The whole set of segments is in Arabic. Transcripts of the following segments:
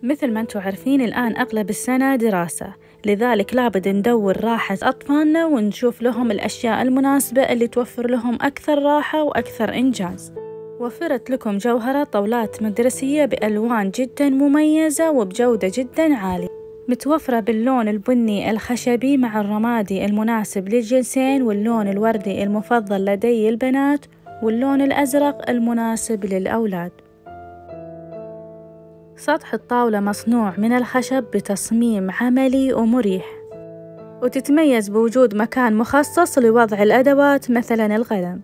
مثل ما انتم عارفين الآن أغلب السنة دراسة، لذلك لابد ندور راحة أطفالنا ونشوف لهم الأشياء المناسبة اللي توفر لهم أكثر راحة وأكثر إنجاز. وفرت لكم جوهرة طاولات مدرسية بألوان جدا مميزة وبجودة جدا عالية، متوفرة باللون البني الخشبي مع الرمادي المناسب للجنسين، واللون الوردي المفضل لدي البنات، واللون الأزرق المناسب للأولاد. سطح الطاولة مصنوع من الخشب بتصميم عملي ومريح، وتتميز بوجود مكان مخصص لوضع الأدوات مثلا القلم،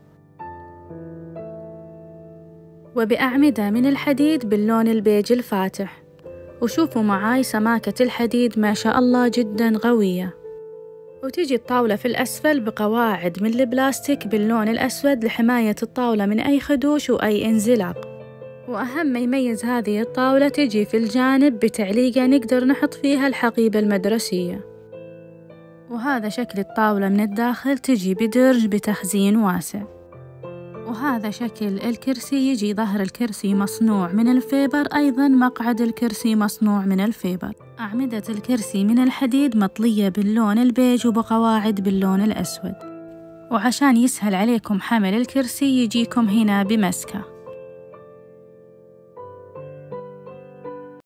وبأعمدة من الحديد باللون البيج الفاتح. وشوفوا معاي سماكة الحديد ما شاء الله جدا قوية. وتيجي الطاولة في الأسفل بقواعد من البلاستيك باللون الأسود لحماية الطاولة من أي خدوش وأي انزلاق. وأهم ما يميز هذه الطاولة تجي في الجانب بتعليقة نقدر نحط فيها الحقيبة المدرسية. وهذا شكل الطاولة من الداخل، تجي بدرج بتخزين واسع. وهذا شكل الكرسي، يجي ظهر الكرسي مصنوع من الفيبر، أيضا مقعد الكرسي مصنوع من الفيبر. أعمدة الكرسي من الحديد مطلية باللون البيج وبقواعد باللون الأسود. وعشان يسهل عليكم حمل الكرسي يجيكم هنا بمسكة.